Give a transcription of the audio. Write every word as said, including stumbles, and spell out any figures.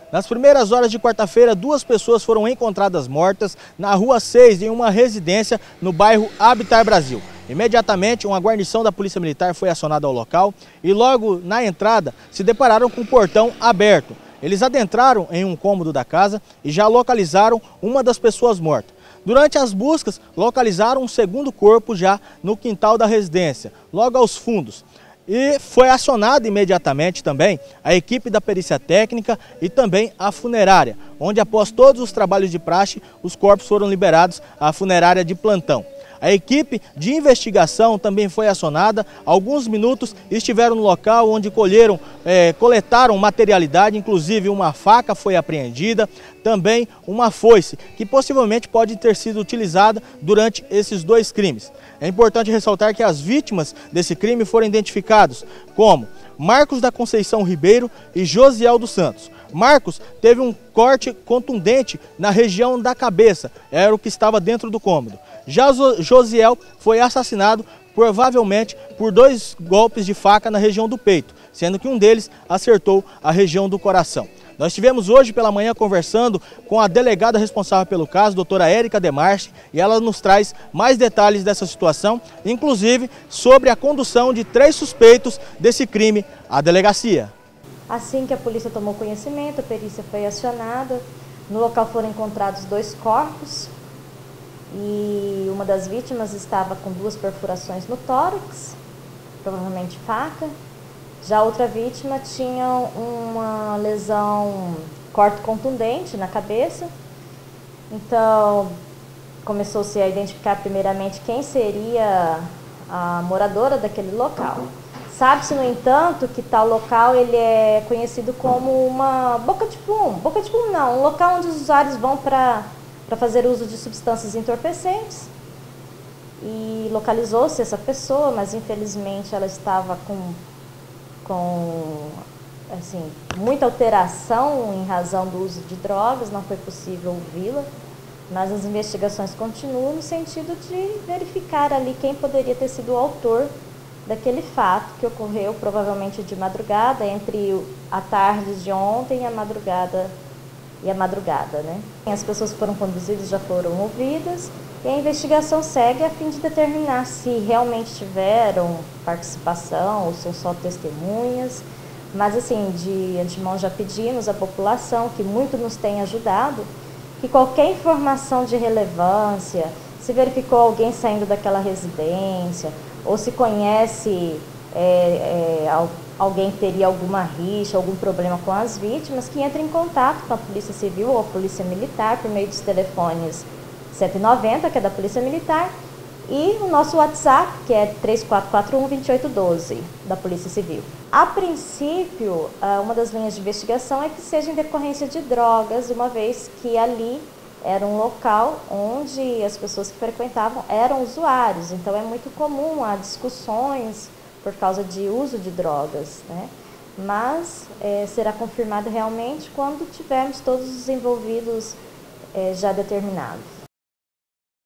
Nas primeiras horas de quarta-feira, duas pessoas foram encontradas mortas na Rua seis, em uma residência no bairro Habitat Brasil. Imediatamente, uma guarnição da Polícia Militar foi acionada ao local e logo na entrada se depararam com o portão aberto. Eles adentraram em um cômodo da casa e já localizaram uma das pessoas mortas. Durante as buscas, localizaram um segundo corpo já no quintal da residência, logo aos fundos. E foi acionada imediatamente também a equipe da perícia técnica e também a funerária, onde após todos os trabalhos de praxe, os corpos foram liberados à funerária de plantão. A equipe de investigação também foi acionada. Alguns minutos estiveram no local onde colheram, é, coletaram materialidade, inclusive uma faca foi apreendida, também uma foice, que possivelmente pode ter sido utilizada durante esses dois crimes. É importante ressaltar que as vítimas desse crime foram identificados como Marcos da Conceição Ribeiro e Josiel dos Santos. Marcos teve um corte contundente na região da cabeça, era o que estava dentro do cômodo. Já Josiel foi assassinado provavelmente por dois golpes de faca na região do peito, sendo que um deles acertou a região do coração. Nós estivemos hoje pela manhã conversando com a delegada responsável pelo caso, doutora Érica Demarche, e ela nos traz mais detalhes dessa situação, inclusive sobre a condução de três suspeitos desse crime à delegacia. Assim que a polícia tomou conhecimento, a perícia foi acionada. No local foram encontrados dois corpos e uma das vítimas estava com duas perfurações no tórax, provavelmente faca. Já a outra vítima tinha uma lesão, corte contundente na cabeça. Então, começou-se a identificar primeiramente quem seria a moradora daquele local. Sabe-se, no entanto, que tal local ele é conhecido como uma boca de fumo. Boca de fumo não, um local onde os usuários vão para para fazer uso de substâncias entorpecentes. E localizou-se essa pessoa, mas infelizmente ela estava com, com assim, muita alteração em razão do uso de drogas, não foi possível ouvi-la. Mas as investigações continuam no sentido de verificar ali quem poderia ter sido o autor daquele fato que ocorreu provavelmente de madrugada, entre a tarde de ontem e a madrugada, e a madrugada, né? As pessoas que foram conduzidas já foram ouvidas e a investigação segue a fim de determinar se realmente tiveram participação ou são só testemunhas. Mas assim, de antemão já pedimos à população, que muito nos tem ajudado, que qualquer informação de relevância, se verificou alguém saindo daquela residência, ou se conhece é, é, alguém que teria alguma rixa, algum problema com as vítimas, que entre em contato com a Polícia Civil ou a Polícia Militar por meio dos telefones cento e noventa, que é da Polícia Militar, e o nosso WhatsApp, que é três quatro quatro um, dois oito um dois, da Polícia Civil. A princípio, uma das linhas de investigação é que seja em decorrência de drogas, uma vez que ali era um local onde as pessoas que frequentavam eram usuários, então é muito comum há discussões por causa de uso de drogas, né? Mas é, será confirmado realmente quando tivermos todos os envolvidos é, já determinados.